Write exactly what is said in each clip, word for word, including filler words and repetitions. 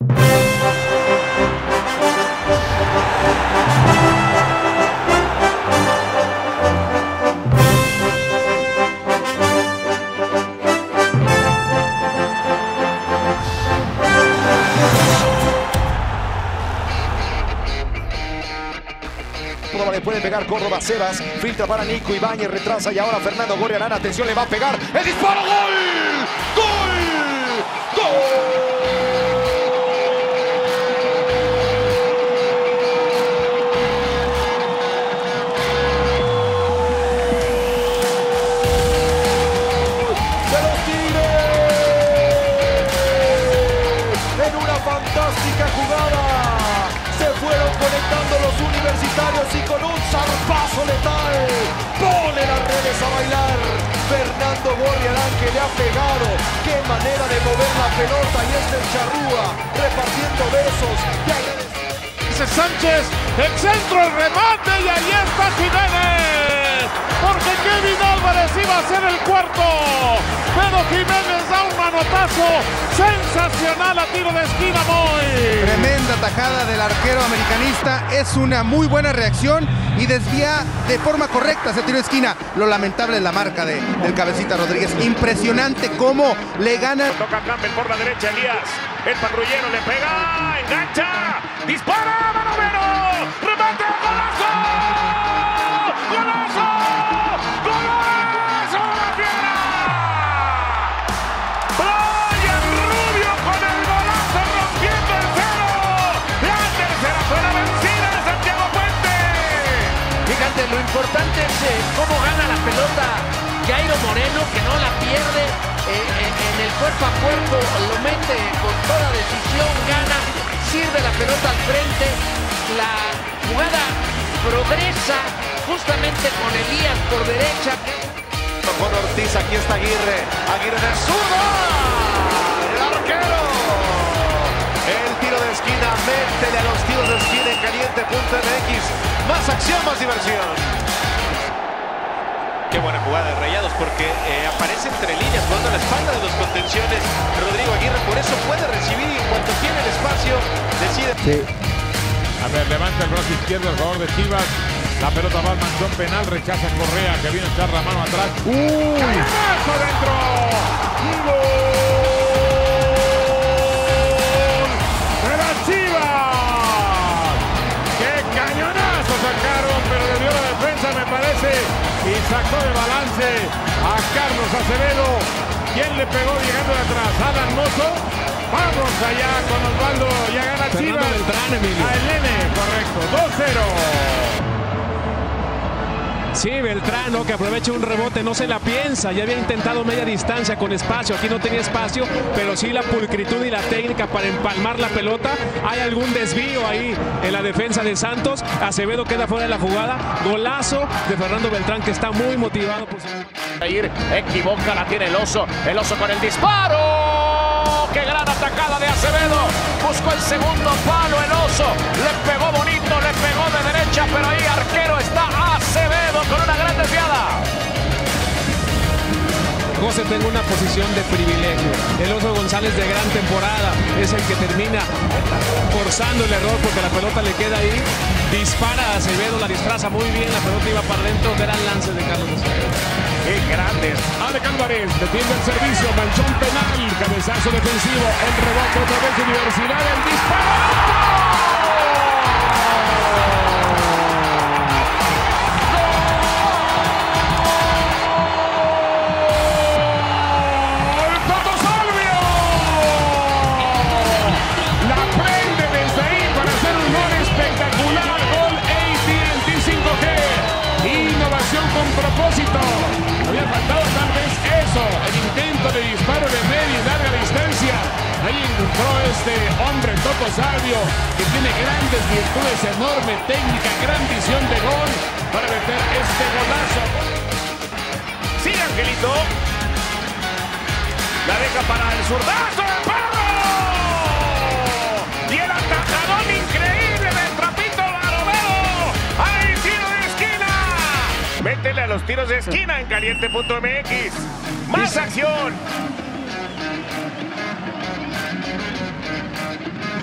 Le puede pegar Córdoba, Sebas, filtra para Nico Ibáñez, retrasa y ahora Fernando Gorriarán, atención, le va a pegar, el disparo, ¡gol! ¡Gol! ¡Gol! ¡De los Tigres! En una fantástica jugada. Se fueron conectando los universitarios y con un zarpazo letal pone las redes a bailar. Fernando Gorriarán, que le ha pegado. Qué manera de mover la pelota, y este el Charrúa repartiendo besos y agradeciendo. Dice Sánchez, el centro, el remate, y ahí está Jiménez, porque Kevin Álvarez iba a ser el cuarto, pero Jiménez da un manotazo sensacional a tiro de esquina. Muy tremenda tajada del arquero americanista, es una muy buena reacción y desvía de forma correcta ese tiro de esquina. Lo lamentable es la marca de, del Cabecita Rodríguez, impresionante cómo le gana. Toca Campbell por la derecha, Elías, el patrullero le pega, engancha, dispara, Manovero, remate, golazo, golazo, golazo, la fiera. Brian Rubio con el golazo rompiendo el cero, la tercera fue la vencida de Santiago Puente. Fíjate, lo importante es eh, cómo gana la pelota Jairo Moreno, que no la pierde eh, en, en el cuerpo a cuerpo, lo mete con toda decisión, gana, sirve la pelota al frente, la jugada progresa justamente con Elías por derecha. Con Ortiz, aquí está Aguirre, Aguirre de zurda, el arquero, el tiro de esquina, métele a los tiros de esquina en caliente punto M X, más acción, más diversión. Qué buena jugada de Rayados, porque eh, aparece entre líneas jugando a la espalda de los contenciones Rodrigo Aguirre, por eso puede recibir y en cuanto tiene el espacio decide. Sí. A ver, levanta el brazo izquierdo el jugador de Chivas. La pelota va al manchón penal, rechaza Correa, que viene a echar la mano atrás. ¡Uy! ¡Cañonazo adentro! ¡Gol de las Chivas! ¡Qué cañonazo sacaron! Pero le dio la defensa, me parece, y sacó de balance a Carlos Acevedo. ¿Quién le pegó llegando de atrás? Alan Mozo. Vamos allá con Osvaldo, ya gana Chivas. Beltrán, Emilio. A el nene, correcto, dos cero. Sí, Beltrán, ¿no? Que aprovecha un rebote, no se la piensa, ya había intentado media distancia con espacio, aquí no tenía espacio, pero sí la pulcritud y la técnica para empalmar la pelota. Hay algún desvío ahí en la defensa de Santos, Acevedo queda fuera de la jugada, golazo de Fernando Beltrán, que está muy motivado por su... Ir, equivoca, la tiene el Oso, el Oso con el disparo, qué gran atacada de Acevedo, buscó el segundo palo el Oso, le pegó bonito, le pegó de derecha, pero ahí arquero está Acevedo con una gran desviada. José tengo una posición de privilegio. El Oso González de gran temporada es el que termina forzando el error porque la pelota le queda ahí. Dispara a Acevedo, la disfraza muy bien, la pelota iba para adentro. Gran lance de Carlos Acevedo. ¡Qué grandes! Alec Álvarez detiene el servicio, manchón penal, cabezazo defensivo, el rebote otra vez de Universidad, el disparo. Con propósito, había faltado tal vez eso, el intento de disparo de media y larga distancia. Ahí encontró este hombre, Toto Salvio, que tiene grandes virtudes, enorme técnica, gran visión de gol para meter este golazo. Sí, Angelito, la deja para el zurdazo del palo y el atajadón increíble del Trapito Barovero. ¡Ahí tiro de esquina! Métele a los tiros de esquina en caliente punto M X. ¡Más acción!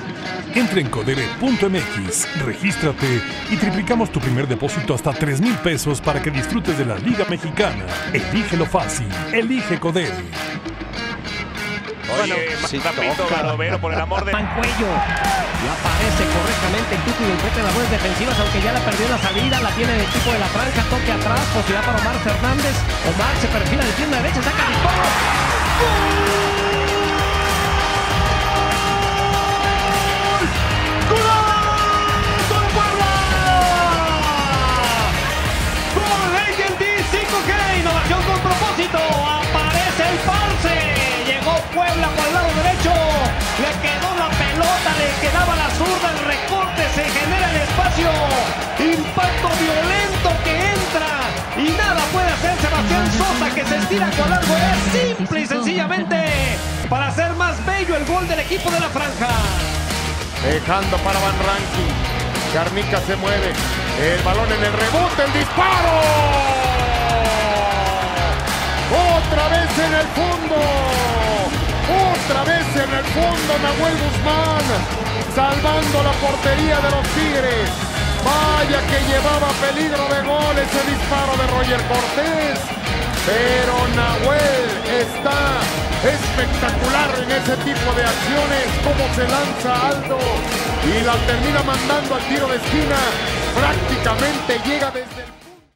Entra en codere punto m x, regístrate y triplicamos tu primer depósito hasta tres mil pesos para que disfrutes de la Liga Mexicana. Elígelo fácil, elige Codere. Oye, sí, Tapito Barovero, por el amor de... Mancuello. Y aparece correctamente el Tuco y enfrente labores defensivas, aunque ya la perdió la salida, la tiene el equipo de la franja, toque atrás, posibilidad para Omar Fernández. Omar se perfila de pierna derecha, saca el disparo. ¡Gol! Innovación con propósito, aparece el Parce, llegó Puebla por el lado derecho, le quedó la pelota, le quedaba la zurda, el recorte, se genera el espacio, impacto violento que entra y nada puede hacer Sebastián Sosa, que se estira con largo, es simple y sencillamente para hacer más bello el gol del equipo de la franja. Dejando para Van Ranking, Garnica se mueve, el balón en el rebote, el disparo. Otra vez en el fondo, otra vez en el fondo Nahuel Guzmán, salvando la portería de los Tigres. Vaya que llevaba peligro de gol ese disparo de Roger Cortés, pero Nahuel está espectacular en ese tipo de acciones, como se lanza alto y la termina mandando al tiro de esquina, prácticamente llega desde el...